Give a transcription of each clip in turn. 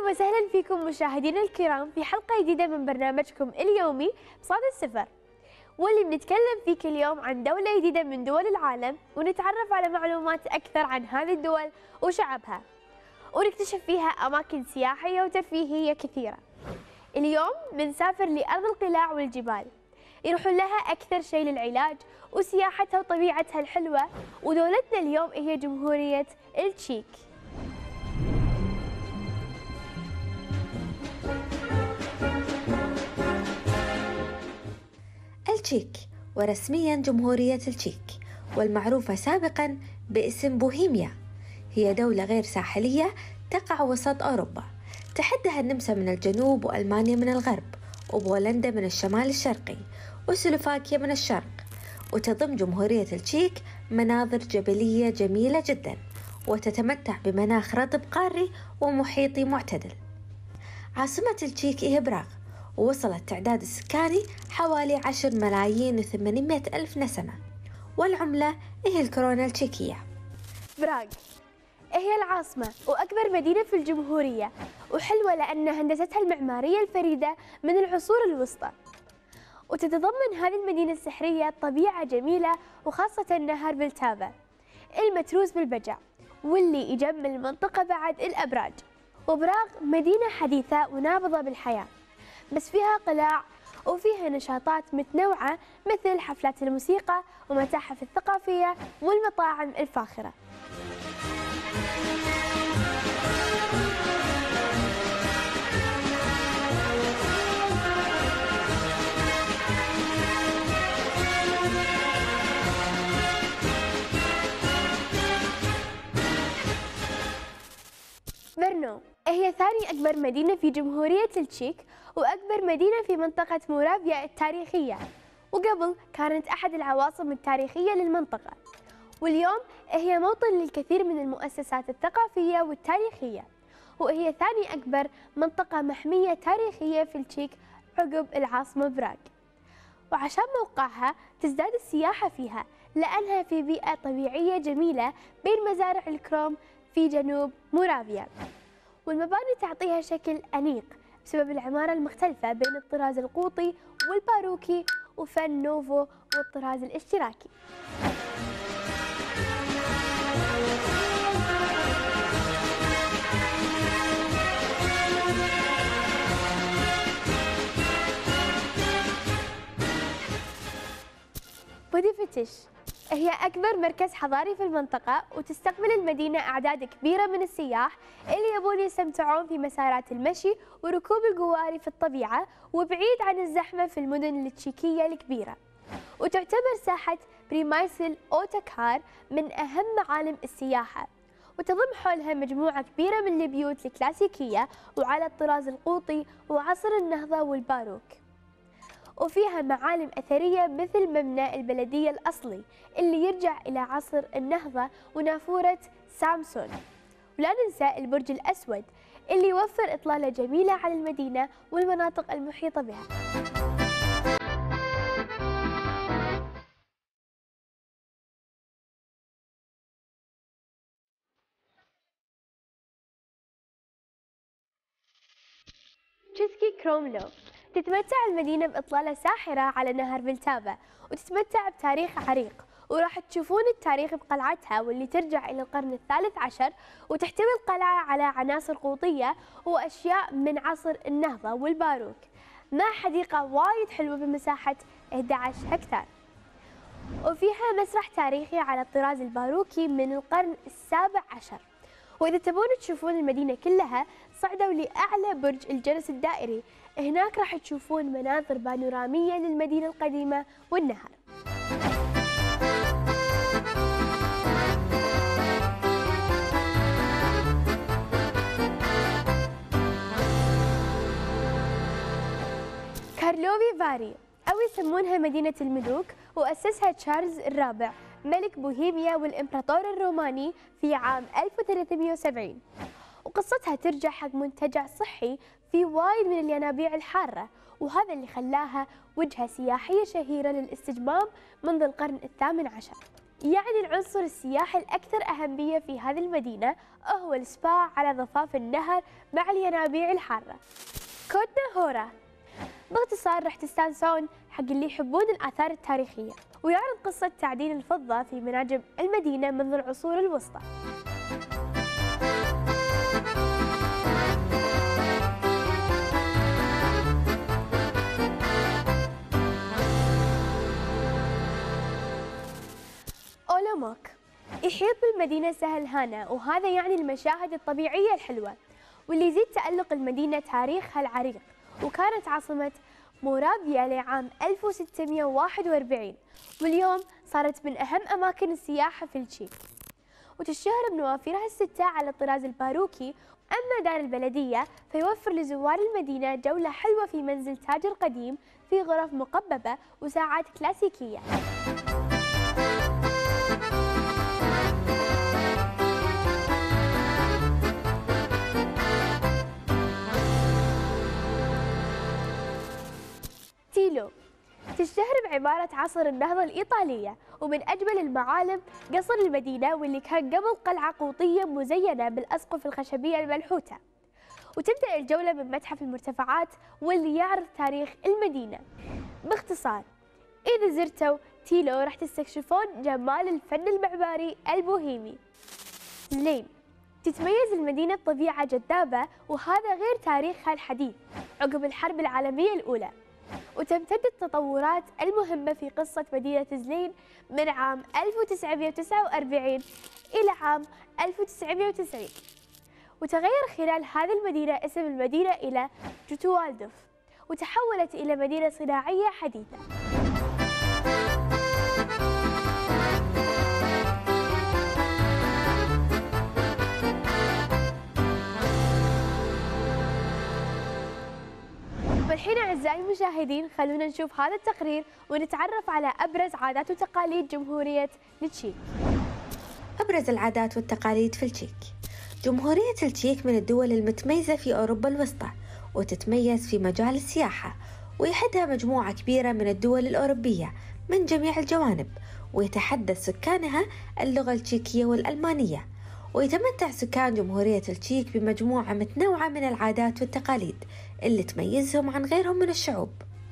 أهلا وسهلا فيكم مشاهدينا الكرام في حلقة جديدة من برنامجكم اليومي بصدى السفر، واللي بنتكلم فيه كل يوم عن دولة جديدة من دول العالم ونتعرف على معلومات أكثر عن هذه الدول وشعبها، ونكتشف فيها أماكن سياحية وترفيهية كثيرة. اليوم بنسافر لأرض القلاع والجبال، يروحون لها أكثر شيء للعلاج وسياحتها وطبيعتها الحلوة. ودولتنا اليوم هي جمهورية التشيك. التشيك، ورسميا جمهورية التشيك، والمعروفة سابقا باسم بوهيميا، هي دولة غير ساحلية تقع وسط أوروبا، تحدها النمسا من الجنوب وألمانيا من الغرب وبولندا من الشمال الشرقي وسلوفاكيا من الشرق. وتضم جمهورية التشيك مناظر جبلية جميلة جدا، وتتمتع بمناخ رطب قاري ومحيطي معتدل. عاصمة التشيك هي براغ، ووصل التعداد السكاني حوالي 10,800,000 نسمة، والعملة هي الكورونا التشيكية. براغ هي العاصمة وأكبر مدينة في الجمهورية، وحلوة لأن هندستها المعمارية الفريدة من العصور الوسطى. وتتضمن هذه المدينة السحرية طبيعة جميلة، وخاصة نهر فلتافا المتروس بالبجع، واللي يجمل المنطقة بعد الأبراج. وبراغ مدينة حديثة ونابضة بالحياة، بس فيها قلاع وفيها نشاطات متنوعة مثل حفلات الموسيقى ومتاحف الثقافية والمطاعم الفاخرة. برنو هي ثاني أكبر مدينة في جمهورية التشيك، وأكبر مدينة في منطقة مورافيا التاريخية، وقبل كانت أحد العواصم التاريخية للمنطقة، واليوم هي موطن للكثير من المؤسسات الثقافية والتاريخية. وهي ثاني أكبر منطقة محمية تاريخية في التشيك عقب العاصمة براغ. وعشان موقعها تزداد السياحة فيها، لأنها في بيئة طبيعية جميلة بين مزارع الكروم في جنوب مورافيا، والمباني تعطيها شكل أنيق بسبب العمارة المختلفة بين الطراز القوطي والباروكي وفن نوفو والطراز الاشتراكي. بودابست هي أكبر مركز حضاري في المنطقة، وتستقبل المدينة أعداد كبيرة من السياح اللي يبون يستمتعون في مسارات المشي وركوب القواري في الطبيعة، وبعيد عن الزحمة في المدن التشيكية الكبيرة. وتعتبر ساحة بريمايسل أوتوكار من أهم معالم السياحة، وتضم حولها مجموعة كبيرة من البيوت الكلاسيكية وعلى الطراز القوطي وعصر النهضة والباروك. وفيها معالم أثرية مثل مبنى البلدية الأصلي اللي يرجع إلى عصر النهضة ونافورة سامسون. ولا ننسى البرج الأسود اللي يوفر إطلالة جميلة على المدينة والمناطق المحيطة بها. تشيسكي كروملو تتمتع المدينة بإطلالة ساحرة على نهر فلتافا، وتتمتع بتاريخ عريق، وراح تشوفون التاريخ بقلعتها واللي ترجع إلى القرن الثالث عشر، وتحتوي القلعة على عناصر قوطية وأشياء من عصر النهضة والباروك، مع حديقة وايد حلوة بمساحة 11 هكتار. وفيها مسرح تاريخي على الطراز الباروكي من القرن السابع عشر. وإذا تبون تشوفون المدينة كلها، صعدوا لأعلى برج الجرس الدائري، هناك راح تشوفون مناظر بانورامية للمدينة القديمة والنهر. كارلوفي فاري أو يسمونها مدينة الملوك، وأسسها تشارلز الرابع ملك بوهيميا والإمبراطور الروماني في عام 1370. وقصتها ترجع حق منتجع صحي في وايد من الينابيع الحارة، وهذا اللي خلاها وجهة سياحية شهيرة للاستجمام منذ القرن الثامن عشر. يعني العنصر السياحي الأكثر أهمية في هذه المدينة هو السبا على ضفاف النهر مع الينابيع الحارة. كوتنا هورا باختصار راح تستانسون حق اللي يحبون الآثار التاريخية، ويعرض قصة تعدين الفضة في مناجم المدينة منذ العصور الوسطى. أولوموك يحيط بالمدينة سهل هانا، وهذا يعني المشاهد الطبيعية الحلوة، واللي يزيد تألق المدينة تاريخها العريق، وكانت عاصمة مورابيا لعام 1641، واليوم صارت من أهم أماكن السياحة في التشيك، وتشتهر بنوافرها الستة على الطراز الباروكي. أما دار البلدية فيوفر لزوار المدينة جولة حلوة في منزل تاجر قديم في غرف مقببة وساعات كلاسيكية. تيلو تشتهر بعمارة عصر النهضة الإيطالية، ومن أجمل المعالم قصر المدينة واللي كان قبل قلعة قوطية مزينة بالأسقف الخشبية المنحوتة. وتبدأ الجولة من متحف المرتفعات واللي يعرض تاريخ المدينة. باختصار إذا زرتوا تيلو راح تستكشفون جمال الفن المعماري البوهيمي. زلين تتميز المدينة بطبيعة جذابة، وهذا غير تاريخها الحديث عقب الحرب العالمية الأولى، وتمتد التطورات المهمة في قصة مدينة زلين من عام 1949 إلى عام 1990، وتغير خلال هذه المدينة اسم المدينة إلى جوتوالدوف، وتحولت إلى مدينة صناعية حديثة. والحين أعزائي المشاهدين خلونا نشوف هذا التقرير ونتعرف على أبرز عادات وتقاليد جمهورية التشيك. أبرز العادات والتقاليد في التشيك. جمهورية التشيك من الدول المتميزة في أوروبا الوسطى، وتتميز في مجال السياحة، ويحدها مجموعة كبيرة من الدول الأوروبية من جميع الجوانب، ويتحدث سكانها اللغة التشيكية والألمانية. ويتمتع سكان جمهورية التشيك بمجموعة متنوعة من العادات والتقاليد اللي تميزهم عن غيرهم من الشعوب.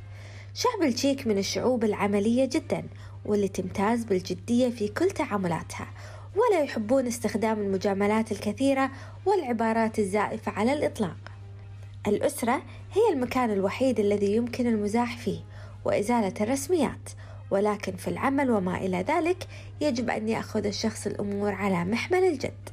شعب التشيك من الشعوب العملية جدا، واللي تمتاز بالجدية في كل تعاملاتها، ولا يحبون استخدام المجاملات الكثيرة والعبارات الزائفة على الإطلاق. الأسرة هي المكان الوحيد الذي يمكن المزاح فيه وإزالة الرسميات، ولكن في العمل وما إلى ذلك يجب أن يأخذ الشخص الأمور على محمل الجد.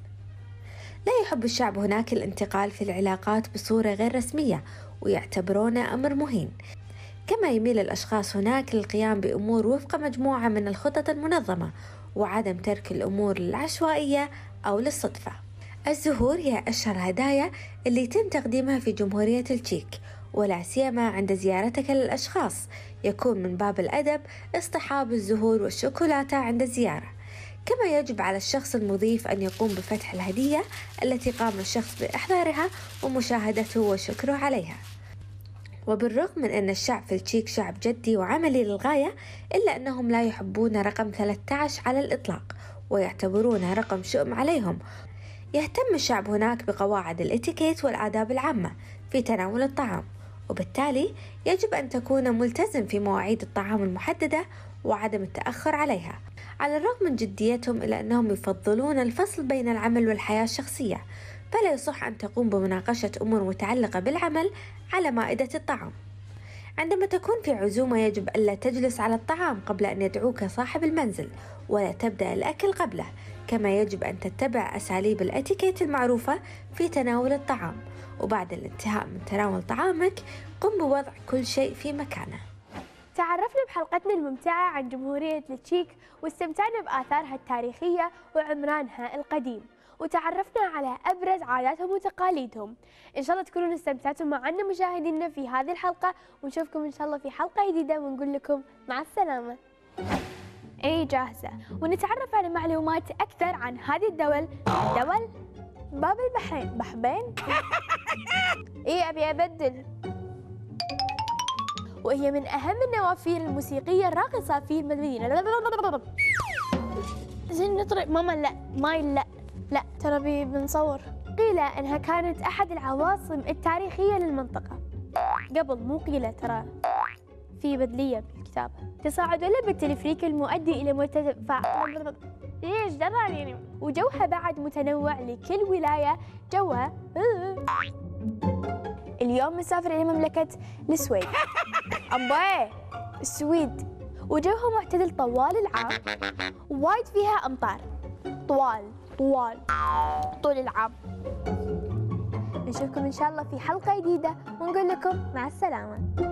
لا يحب الشعب هناك الانتقال في العلاقات بصورة غير رسمية، ويعتبرونه أمر مهين. كما يميل الأشخاص هناك للقيام بأمور وفق مجموعة من الخطط المنظمة، وعدم ترك الأمور للعشوائية أو للصدفة. الزهور هي أشهر هدايا اللي يتم تقديمها في جمهورية التشيك، ولا سيما عند زيارتك للأشخاص، يكون من باب الأدب اصطحاب الزهور والشوكولاتة عند الزيارة. كما يجب على الشخص المضيف أن يقوم بفتح الهدية التي قام الشخص بإحضارها ومشاهدته وشكره عليها. وبالرغم من أن الشعب في التشيك شعب جدي وعملي للغاية، إلا أنهم لا يحبون رقم 13 على الإطلاق، ويعتبرونه رقم شؤم عليهم. يهتم الشعب هناك بقواعد الاتيكيت والآداب العامة في تناول الطعام، وبالتالي يجب أن تكون ملتزم في مواعيد الطعام المحددة وعدم التأخر عليها. على الرغم من جديتهم إلا أنهم يفضلون الفصل بين العمل والحياة الشخصية، فلا يصح أن تقوم بمناقشة أمور متعلقة بالعمل على مائدة الطعام. عندما تكون في عزومة يجب ألا تجلس على الطعام قبل أن يدعوك صاحب المنزل، ولا تبدأ الأكل قبله. كما يجب أن تتبع أساليب الاتيكيت المعروفة في تناول الطعام، وبعد الانتهاء من تناول طعامك قم بوضع كل شيء في مكانه. تعرفنا بحلقتنا الممتعة عن جمهورية التشيك، واستمتعنا بآثارها التاريخية وعمرانها القديم، وتعرفنا على أبرز عاداتهم وتقاليدهم. إن شاء الله تكونوا استمتعتم معنا مشاهدينا في هذه الحلقة، ونشوفكم إن شاء الله في حلقة جديدة، ونقول لكم مع السلامة. إيه جاهزة، ونتعرف على معلومات أكثر عن هذه الدول. باب البحرين، بحبين؟ إيه أبي أبدل. وهي من أهم النوافذ الموسيقية الراقصة في المدينة. زين نطرق ماما. لا ماي لا ترى بنصور. قيل أنها كانت أحد العواصم التاريخية للمنطقة. قبل، مو قيل، ترى في بدلية بالكتابة. تصاعد بالتلفريك المؤدي إلى مرتفع ليش دراني. وجوها بعد متنوع لكل ولاية جوها. اليوم نسافر إلى مملكة السويد. أمباي السويد، وجوها معتدل طوال العام، وايد فيها أمطار طول العام. نشوفكم إن شاء الله في حلقة جديدة ونقول لكم مع السلامة.